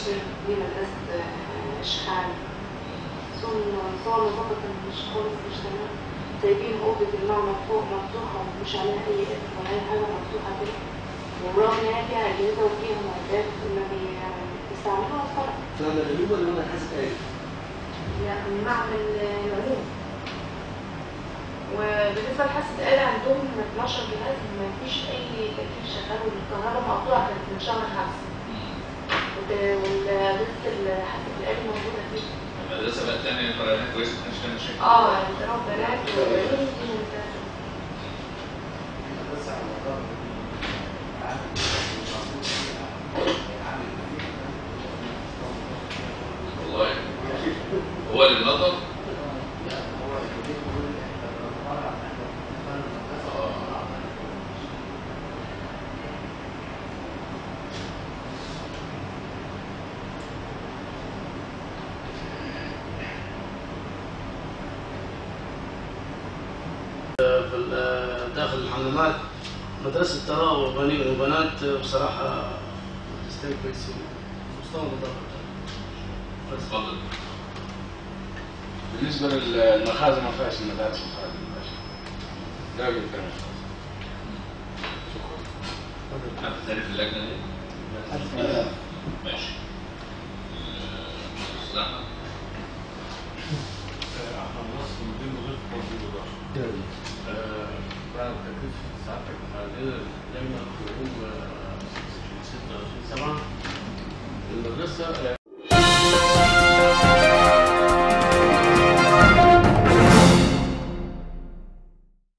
الشيخ دي مدرسة إشحال، صور نظافة مش خالص، مش تمام. سايبين أوضة المعمل فوق مفتوحة ومش عليها أي قفل ولا أي حاجة، مفتوحة كده، ورغم إن هي فيها أجهزة وفيها معدات ما بيستعملوها الصراحة. معمل العلوم ولا معمل حاسب آلي؟ لا، معمل العلوم. وبالنسبة لحاسب آلة عندهم 12 جهاز ما فيش أي تكييف شغال، والكهرباء مقطوعة كانت من شهر 5. والمدرسة الحاسب الآلي موجودة فيه. المدرسة بقى الثانية فرعونية كويسة، ما كانش فيها مشاكل. احترام بنات وعلوم دي ممتازة. بس على مدار والله هو اللي نظر. داخل الحمامات مدرسة تراوح وبنات بصراحة مدرستين كويسين، مستوى نظافة. اتفضل. بالنسبة للمخازن ما فيهاش المدارس مخازن مباشرة. لا يمكن كلام. شكرا. حد ثاني في اللجنة دي؟ ماشي. أستاذ أحمد. أحمد نصر مدير وزارة التربية والتعليم. بعد تكليف سعادتك عندنا لجنة في يوم 26/7 المدرسة